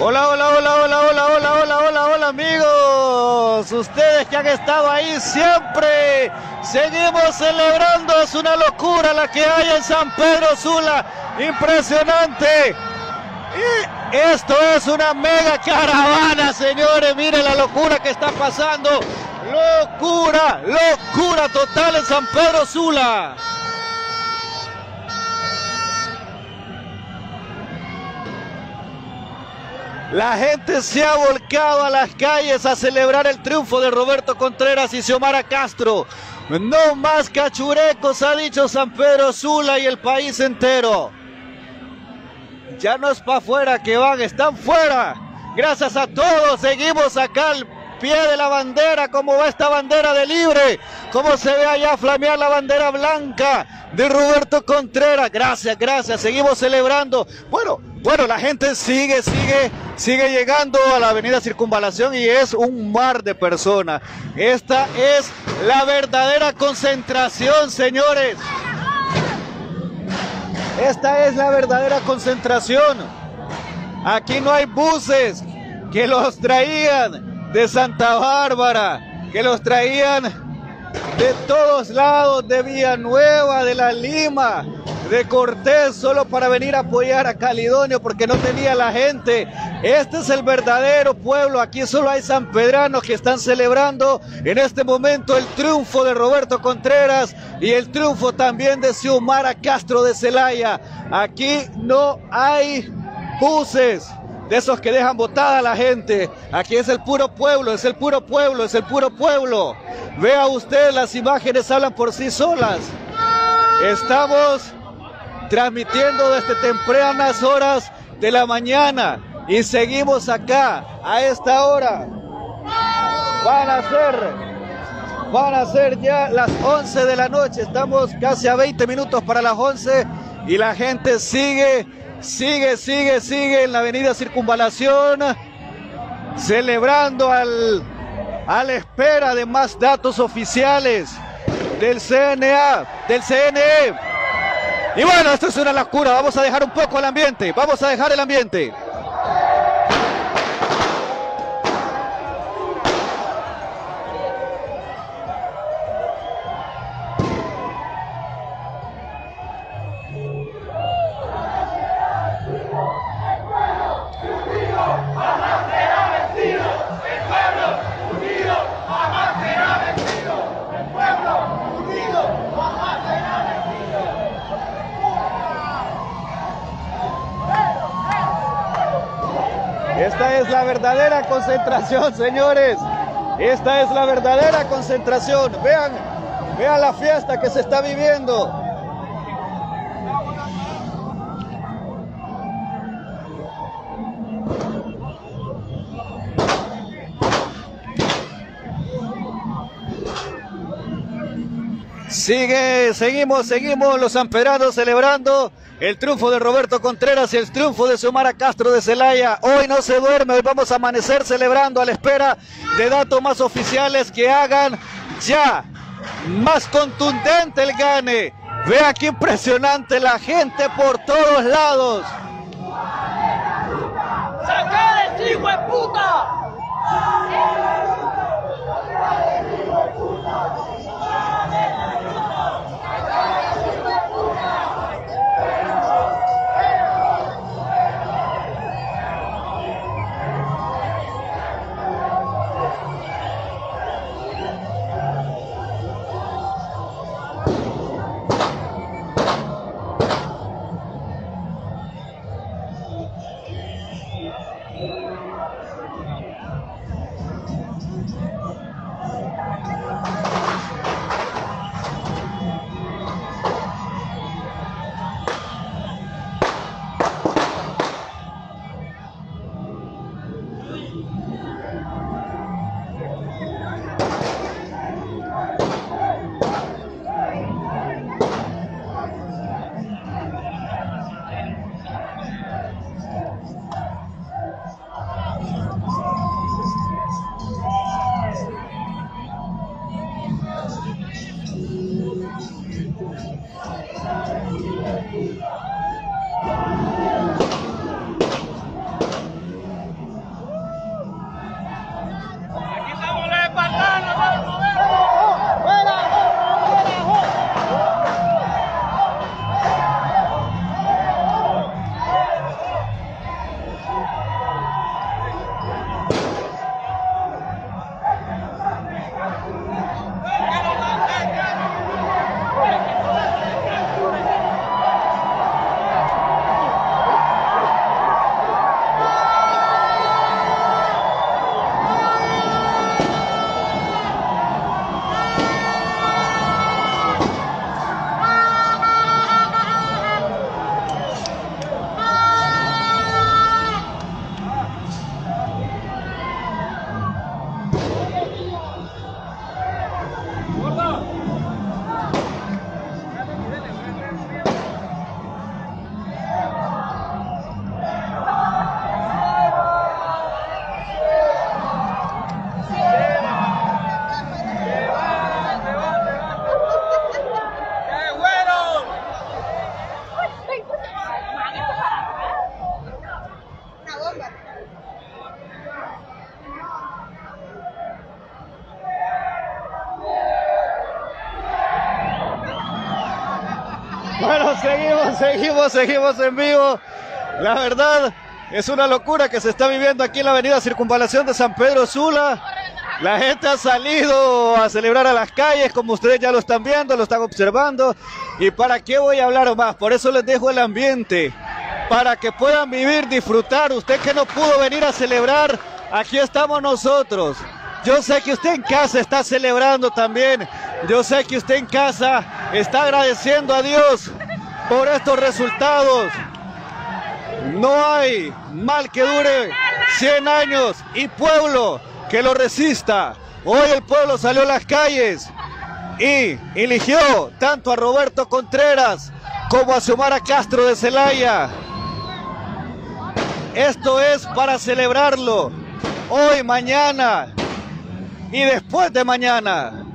Hola, hola, hola, hola, hola, hola, hola, hola, hola, amigos. Ustedes que han estado ahí siempre. Seguimos celebrando. Es una locura la que hay en San Pedro Sula. Impresionante. Y esto es una mega caravana, señores. Miren la locura que está pasando. Locura, locura total en San Pedro Sula. La gente se ha volcado a las calles a celebrar el triunfo de Roberto Contreras y Xiomara Castro. No más cachurecos, ha dicho San Pedro Sula y el país entero. Ya no es para afuera que van, están fuera. Gracias a todos, seguimos acá al pie de la bandera. Cómo va esta bandera de Libre, cómo se ve allá flamear la bandera blanca de Roberto Contreras. Gracias, gracias, seguimos celebrando. Bueno, la gente sigue llegando a la avenida Circunvalación y es un mar de personas. Esta es la verdadera concentración, señores. Esta es la verdadera concentración. Aquí no hay buses que los traían de Santa Bárbara, que los traían de todos lados, de Villanueva, de La Lima, de Cortés, solo para venir a apoyar a Calidonio porque no tenía la gente. Este es el verdadero pueblo. Aquí solo hay sanpedranos que están celebrando en este momento el triunfo de Roberto Contreras y el triunfo también de Xiomara Castro de Celaya. Aquí no hay buses de esos que dejan botada a la gente. Aquí es el puro pueblo, es el puro pueblo, es el puro pueblo. Vea usted, las imágenes hablan por sí solas. Estamos transmitiendo desde tempranas horas de la mañana y seguimos acá a esta hora. Van a ser ya las 11 de la noche. Estamos casi a 20 minutos para las 11 y la gente sigue en la avenida Circunvalación celebrando a la espera de más datos oficiales del CNA, del CNE. Y bueno, esto es una locura. Vamos a dejar un poco el ambiente. Vamos a dejar el ambiente. Esta es la verdadera concentración, señores. Esta es la verdadera concentración. Vean la fiesta que se está viviendo. Seguimos los sanpedranos celebrando el triunfo de Roberto Contreras y el triunfo de Xiomara Castro de Celaya. Hoy no se duerme, hoy vamos a amanecer celebrando a la espera de datos más oficiales que hagan ya más contundente el gane. Vea qué impresionante la gente por todos lados. ¡Sacar el hijo de puta! Bueno, seguimos en vivo. La verdad, es una locura que se está viviendo aquí en la avenida Circunvalación de San Pedro Sula. La gente ha salido a celebrar a las calles, como ustedes ya lo están viendo, lo están observando. ¿Y para qué voy a hablar más? Por eso les dejo el ambiente, para que puedan vivir, disfrutar. Usted que no pudo venir a celebrar, aquí estamos nosotros. Yo sé que usted en casa está celebrando también. Yo sé que usted en casa está agradeciendo a Dios por estos resultados. No hay mal que dure 100 años y pueblo que lo resista. Hoy el pueblo salió a las calles y eligió tanto a Roberto Contreras como a Xiomara Castro de Celaya. Esto es para celebrarlo hoy, mañana y después de mañana.